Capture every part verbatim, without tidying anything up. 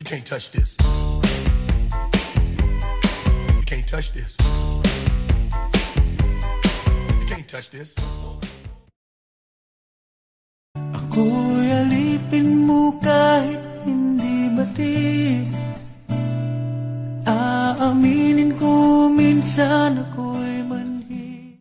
You can't touch this. You can't touch this. You can't touch this. Ako'y alipin mo kahit hindi bati. Aaminin ko minsan ako'y manhi.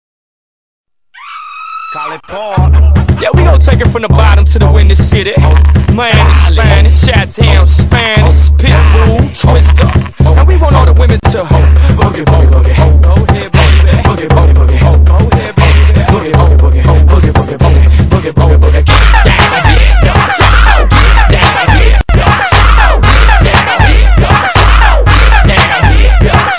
Call it Paul. Yeah, we gon' take it from the bottom to the windy city. Miami, Spanish, Chi-Town, Spanish, Pitbull, Twister. And we want all the women to ho, boogie, boogie, boogie, ho, go ahead, baby, boogie, boogie, boogie, ho, go ahead, baby, boogie, boogie, boogie, ho, boogie, boogie, boogie, boogie, boogie, boogie, get down, get down, get down, get down, get down, get down, get down, get down.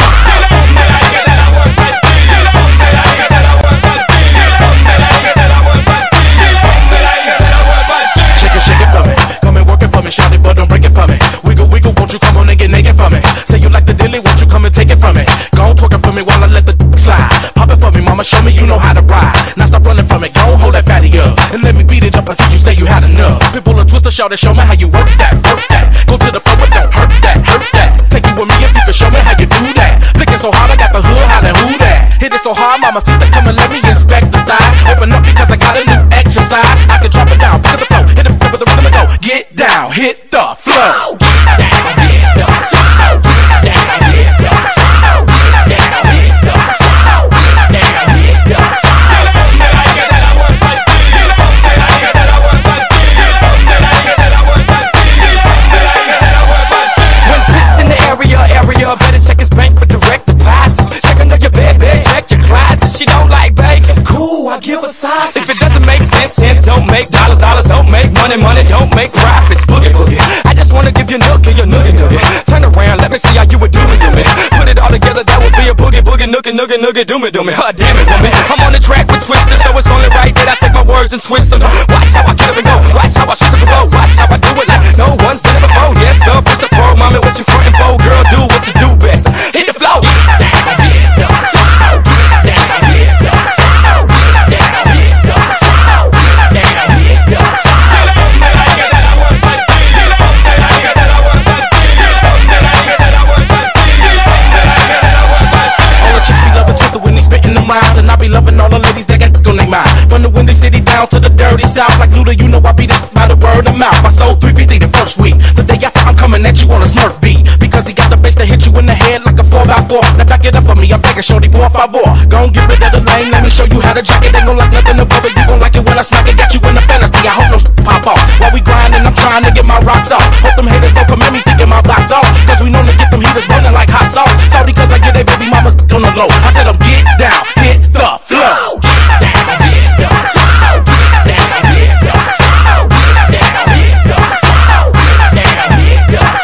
Shout it, but don't break it for me. Wiggle, wiggle, won't you come on and get naked for me? Say you like the dilly, won't you come and take it from me? Go on, twerk it for me while I let the slide. Pop it for me, mama, show me you know how to ride. Now stop running from it, go on, hold that fatty up and let me beat it up until you say you had enough. Pitbull or Twister, shout it, show me how you work that, work that. Go to the floor, but don't hurt that, hurt that. Take you with me if you can show me how you do that. Flicking so hard, I got the hood, how that who that? Hit it so hard, mama, sit there, come and let me inspect the thigh. Open up because I got a new exercise. I can drop it down, pick up the flow, hit it with the rhythm and go. Get down, hit the flow. Get down, hit the flow. Get down, hit the flow. Get down, hit the flow. Get down, hit the flow. When Pitts in the area, area, better check his bank for direct deposits. Check under your bed, bed, check your closet. She don't like bacon, cool, I give her sausage. If it doesn't make sense, sense don't make dollars, dollars don't make money, money don't make profits. Boogie, boogie. I just wanna give you nookie, your noogie, noogie. Turn around, let me see how you would do it, do me. Put it all together, that would be a boogie, boogie, noogie, noogie, noogie, do me, do me. Huh, damn it, woman. I'm on the track with Twister, so it's only right that I take my words and twist them. Watch how I get up and go, watch how I switch up and go, watch how I do it like no one's done it before. Yes, sir, it's a pro, mommy, what you frontin' for? Girl, do what you do best. Hit the flow. Get down, hit the flow. Get down, hit the flow. Get down, hit the flow. Get down, hit the flow. And I be loving all the ladies that got on their mind. From the windy city down to the dirty south. Like Luda, you know I beat it by the word of mouth. I sold three fifty the first week. The day after I'm coming at you on a Smurf beat. Because he got the bass to hit you in the head like a four by four. Now back it up for me, I'm begging shorty, four five four. Gon' get rid of the lane, let me show you how to jack it. Ain't gon' like nothing above it, you gon' like it when I smack it. Got you in a fantasy, I hope no pop off. While we grindin', I'm trying to get my rocks off. Hope them haters don't come at me thinking my blocks off. Cause we know to get them heaters burning like hot sauce. Salty cause I get they baby mama stuck on the low. I tell them get down, hit the flow. Get down, hit the flow. Get down, hit the flow. Get down, hit the flow. Get down, hit the flow.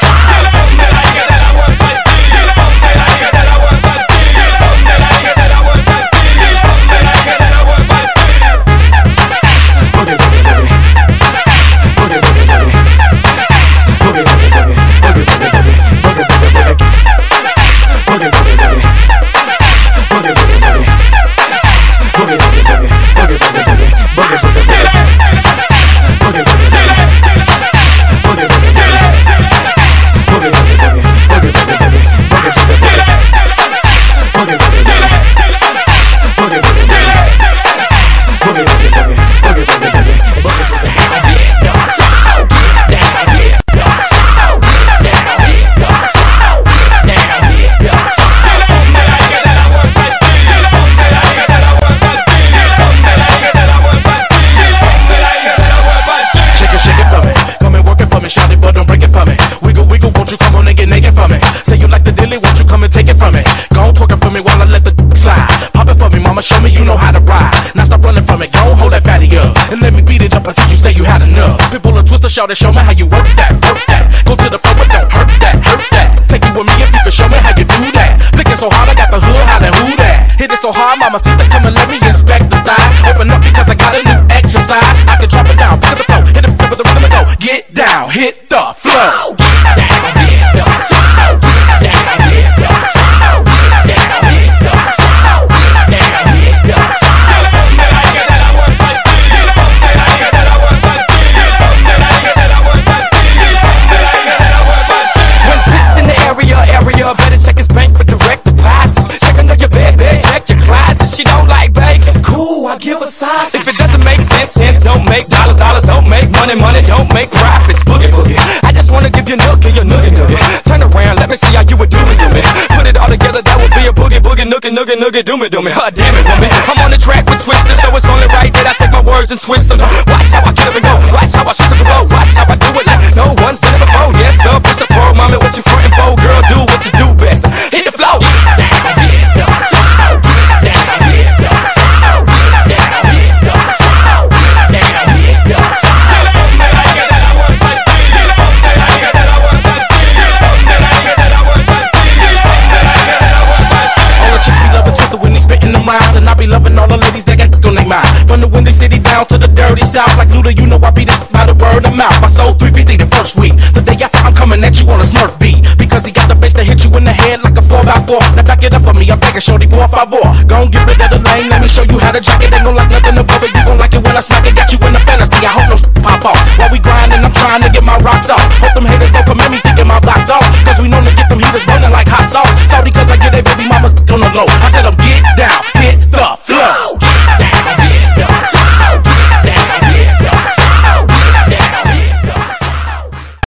Show me you know how to ride. Now stop running from it, go hold that fatty up and let me beat it up until you say you had enough. Pitbull or Twister, shout it, show me how you work that, work that. Go to the floor, but don't hurt that, hurt that. Take you with me if you can show me how you do that. Flicking so hard, I got the hood, how that who that? Hit it so hard, mama, sit there, come and let me inspect the thigh. Open up because I got a new exercise. I can drop it down, pick up the flow, hit it with the rhythm and go. Get down, hit the flow. Get down, hit the flow. Get down, hit the flow. Get down, hit the flow. Get down, hit the flow. make profits. Boogie boogie. I just wanna give you nookie, your noogie noogie. Turn around, let me see how you would do me do me. Put it all together, that would be a boogie boogie noogie noogie noogie do me do me. Huh, damn it, woman. I'm on the track with Twister, so it's only right that I take my words and twist them. Watch how I get up and go. Watch how I shoot up and go. Watch how I do it like no one's done it before. Yes, sir, put the pro, mommy, what you frontin' for? Girl, do what you do best. Hit the flow. And I be loving all the ladies that got on their mind. From the Windy City down to the dirty south. Like Luda, you know I be that by the word of mouth. I sold three fifty the first week. The day after I'm coming at you on a Smurf beat. Because he got the bass to hit you in the head like a four by four. Now back it up for me, I'm begging shorty four five four. Gon' get rid of the lane, let me show you how to jack it. Ain't gon' like nothing above it, you gon' like it when I smack it. Got you in the fantasy, I hope no sh** pop off. While we grindin', I'm trying to get my rocks off. Hope them haters don't come at me.